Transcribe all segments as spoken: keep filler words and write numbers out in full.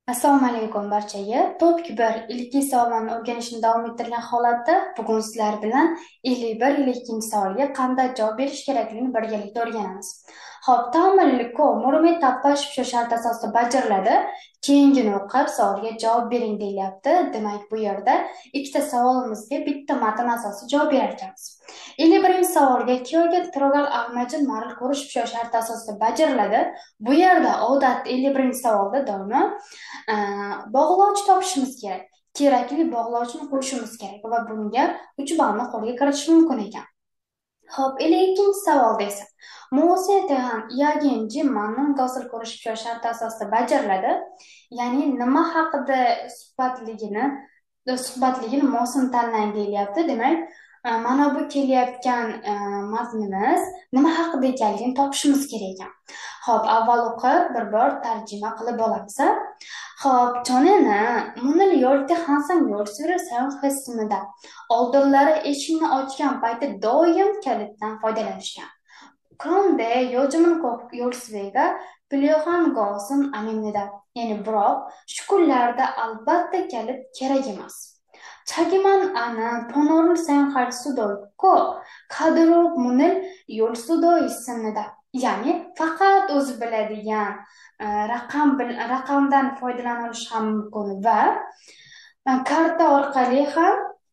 Assalomu alaykum barchaga. Topik bir ilk savollarni o'rganishni davom ettirgan holatda bugun sizlar bilan ellik bir ellik ikkinchi savolga qanday javob berish kerakligini birgalikda o'rganamiz. Xo'p, taomilli ko murmi tapash shu shart asosida bajariladi. Keyingini o'qib savolga javob bering deyilyapti. Demak, bu yerda ikkita savolimizga bitta matn asosida javob berar ekanmiz. ellik birinchi savolga kyoga trogal almajin maril ko'rish shu shart asosida bajariladi. Bu yerda odatda ellik birinchi savolda doimo Ee, bog'lovchi topishimiz kerak. Kerakli bog'lovchini qo'shishimiz kerak va bunga uch ballni qo'lga kiritish mumkin ekan. Xo'p, ellik ikkinchi savolda esa Mo'setahan yaginji ma'nun hosil ko'rish shart asosida bajariladi. Ya'ni nima haqida suhbatligini suhbatligini mo'sin tanlang deyilyapti. Demak, e, mana bu kelayotgan e, matnimiz nima haqida ekanligini topishimiz kerak ekan. Xo'p, avval o'qib bir bor tarjima qilib olamiz. Xo'p, Toneni munil yo'lda hansang yo'lsiri sayon qismida oldinlari eshikni ochgan payti doim kalitdan foydalanishgan. Kronde yo'jimin ko'p yo'lsiriga Plyoxan Gosin animnida. Ya'ni biroq shu kunlarda albatta kalit kerak emas. Chagiman ana ponorul sayon xalsudoy ko kadrok munil yo'lsudoy ismida. Ya'ni faqat o'zi biladigan e, raqam bil- raqamdan foydalanish ham mumkin va e, karta orqali ham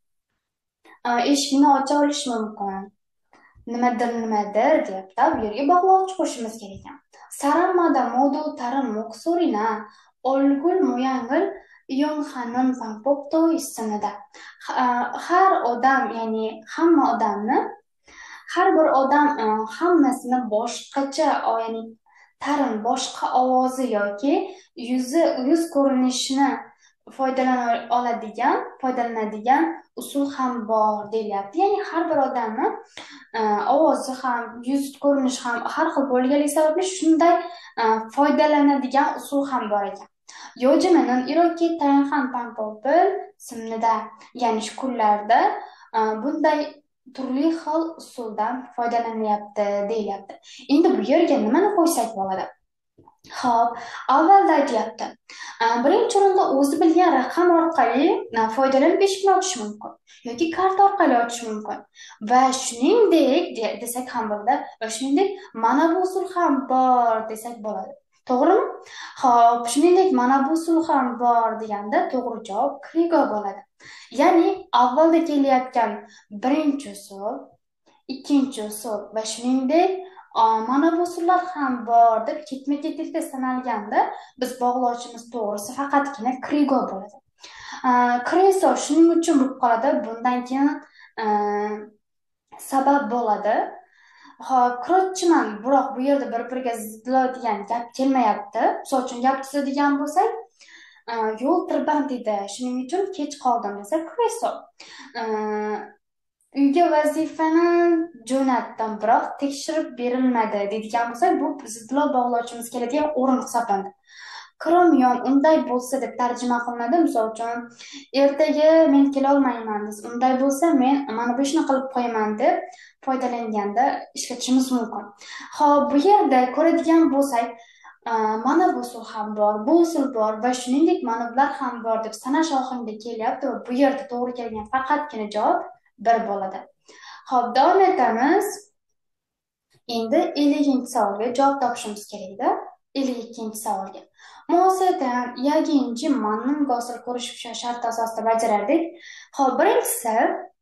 e, eshikni ocha olish mumkin. Nimadir nimadir deyapti. Bu yerga bog'lovchi qo'shishimiz kerak ekan. Saramada modu tarin muqsurina olgul moyangil yonxanin pampopto ismida. Ha- Har odam, ya'ni hamma odamni har bir odam e, hammasini boshqacha, o, ya'ni tarin boshqa ovozi yoki yuzi yuz ko'rinishini foydalana oladigan foydalanadigan usul ham bor deyilyapti. Ya'ni har bir odamni e, ovozi ham yuz ko'rinishi ham har xil bo'lganligi sababli shunday e, foydalanadigan usul ham bor ekan. Yo'jimenin iroki tayanhan pampopil simnida, ya'ni shu kunlarda e, bunday turli xil usuldan foydalanyapti deyilyapti. Endi bu yerga nimani qo'ysak bo'ladi? Xo'p, avvalda aytyapti. e, Birinchi o'rinda o'zi bilgan raqam orqali e, foydalanib eshikni ochish mumkin yoki karta orqali ochish mumkin. Va shuningdek de- desak ham bo'ladi. Va shuningdek mana bu usul ham bor desak bo'ladi. To'g'rimi? Xo'p, shuningdek mana bu usul ham bor deganda to'g'ri javob Krigo bo'ladi. Ya'ni avvalda kelayotgan birinchi usul, ikkinchi usul va shuningdek Aa, mana bu usullar ham bor deb ketma-ketlikda sanalganda biz bog'lovchimiz to'g'risi faqatgina Krigo bo'ladi. Aa, Kreso shuning uchun bo'lib qoladi. Bundan keyin aa, sabab bo'ladi. Hop, kirotchiman, biroq bu yerda bir-biriga zidlaydigan gap kelmayapti. Misol uchun gap tuzadigan bo'lsak, aa, yo'l tirband edi, shuning uchun kech qoldim desa Kreso. Uyga vazifani jo'natdim, biroq tekshirib berilmadi deydigan bo'lsak, bu zidlo bog'lovchimiz keladigan o'rin hisoblanadi. Kromyon unday bo'lsa deb tarjima qilinadi. Misol uchun, ertaga men kela olmayman desa, unday bo'lsa men mana bu ishni qilib qo'yaman deb foydalanganda ishlatishimiz mumkin. Xo'p, bu yerda ko'radigan bo'lsak, mana bu usul ham bor, bu usul bor va shuningdek mana bular ham bor deb sanash ohangida kelyapti va bu yerda to'g'ri kelgan faqatgina javob bir bo'ladi. Xo'p, davom etamiz. Endi elliginchi savolga javob topishimiz kerak-da. ellik ikkinchi savolga. Muosadan yaginchi ma'nun hosil ko'rish shart asosida bajarardik. Xo'p, birinchisi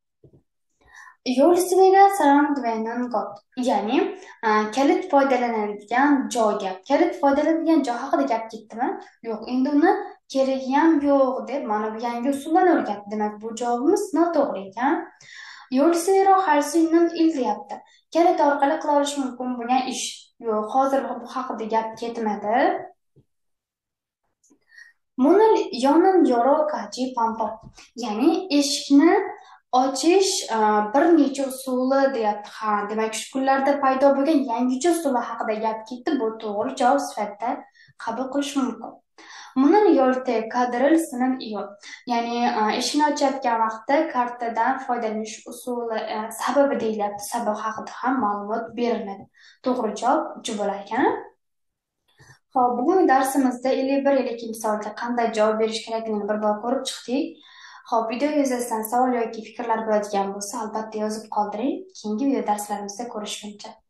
yo'lsiga saramdvenan got. Ya'ni e, kalit foydalanadigan joyga. Kalit foydalanadigan joy haqida gap ketdimi? Yo'q, endi uni keragi ham yo'q deb mana bu yangi usuldan o'rgatdi. Demak, bu javobimiz noto'g'ri ekan. Yo'lsiro harsindan il deyapti. Kalit orqali qila olish mumkin bo'lgan ish. Yo'q, hozir bu haqida gap ketmadi. Munil yonin yorokachi pampop. Ya'ni eshikni ochish e, bir necha usuli deyapti. Ha, demak shu kunlarda paydo bo'lgan yangicha usullar haqida gap ketdi. Bu to'g'ri javob sifatida qabul qilish mumkin. Munil yo'lte kadril sinin iyo. Ya'ni e, eshikni ochayotgan vaqtda kartadan foydalanish usuli e, sababi deyilyapti. Sabab haqida ham ma'lumot beriladi. To'g'ri javob uch bo'lar ekan. Hop, bugungi darsimizda ellik bir ellik ikki savolga qanday javob berish kerakligini bir bor ko'rib chiqdik. Hop, video yuzasidan savol yoki fikrlar bo'ladigan bo'lsa, albatta yozib qoldiring. Keyingi video darslarimizda ko'rishguncha.